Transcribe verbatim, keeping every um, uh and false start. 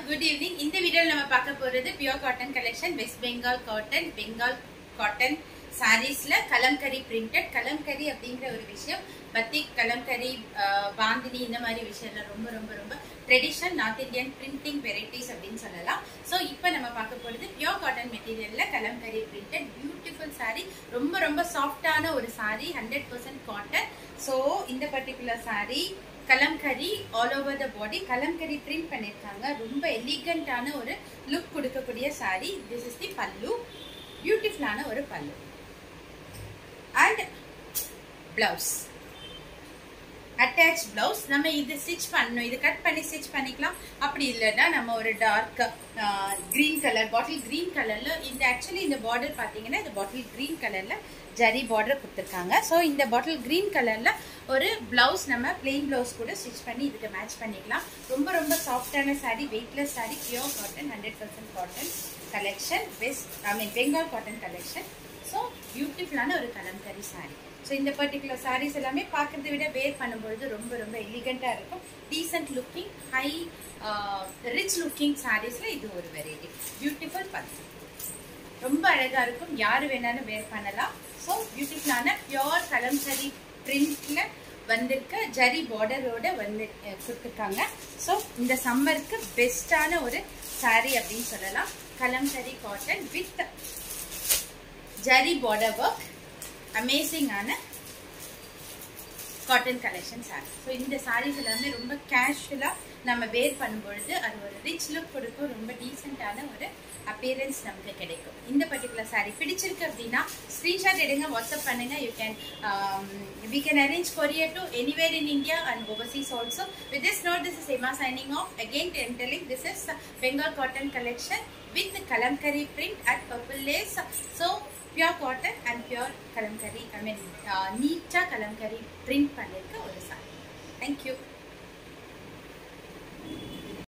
good evening. In the video நம்ம பார்க்க போறது pure cotton collection, West Bengal cotton, Bengal cotton sarees ல kalamkari printed. kalamkari அப்படிங்கற ஒரு விஷயம் பத்திக் kalamkari பாந்தினி இந்த மாதிரி விஷயம்லாம் ரொம்ப ரொம்ப ரொம்ப traditional North Indian printing varieties அப்படினு சொல்லலாம். சோ இப்போ நம்ம பார்க்க போறது pure cotton materialல kalamkari printed beautiful saree. ரொம்ப ரொம்ப சாஃப்ட்டான ஒரு saree, one hundred percent cotton. So இந்த particular saree kalamkari all over the body, kalamkari print பண்ணிருக்காங்க. ரொம்ப எலிகண்டான ஒரு லுக் கொடுக்கக்கூடிய saree. This is the pallu, beautiful ஆன ஒரு pallu and blouse, attached blouse. நம்ம இது ஸ்டிட்ச் பண்ணனும், இது கட் பண்ணி ஸ்டிட்ச் பண்ணிக்கலாம். அப்படி இல்லனா நம்ம ஒரு dark green colour, bottle green கலர்ல இந்த एक्चुअली இந்த border பாத்தீங்கன்னா இந்த பாட்டில் கிரீன் கலர்ல ஜரி border கொடுத்திருக்காங்க. சோ இந்த பாட்டில் கிரீன் கலர்ல ஒரு blouse நம்ம plain blouse கூட ஸ்டிட்ச் பண்ணி இதுக்கு மேட்ச் பண்ணிக்கலாம். ரொம்ப ரொம்ப சாஃப்ட்டான saree, weightless saree, pure cotton, one hundred percent cotton collection, West I mean Bengal cotton collection. So beautiful ஆன ஒரு kalamkari saree. So இந்த particular sarees எல்லாமே பார்க்கிறதை விட wear பண்ணும்போது ரொம்ப ரொம்ப எலிகண்டா இருக்கும். Decent looking, high uh, rich looking sareesல இது ஒரு variety. Beautiful pallu. ரொம்ப அழகா இருக்கும், யார் வேணாலும் wear பண்ணலாம். So beautiful ஆன pure kalamkari printல வந்திருக்க ஜரி borderோட வந்து கொடுத்திருக்காங்க. So இந்த சம்மருக்கு பெஸ்டான ஒரு saree அப்படினு சொல்லலாம். kalamkari cotton with zari border work, amazing ஆன cotton collection saree. So இந்த sarees எல்லாமே ரொம்ப casual-ஆ நம்ம wear பண்ணும்போது அது ஒரு rich look கொடுக்கும், ரொம்ப decent ஆன ஒரு appearance நமக்கு கிடைக்கும். இந்த particular saree பிடிச்சிருக்கு அப்படினா screenshot எடுங்க, WhatsApp பண்ணுங்க. You can um, we can arrange courier to anywhere in India and overseas also. With this note, this is Emma signing off. Again I am telling, this is Bengal cotton collection with kalamkari print at purple lace. So pure cotton and pure kalamkari, I mean uh, neat kalamkari print பண்ணிருக்க ஒரு saree. Thank you.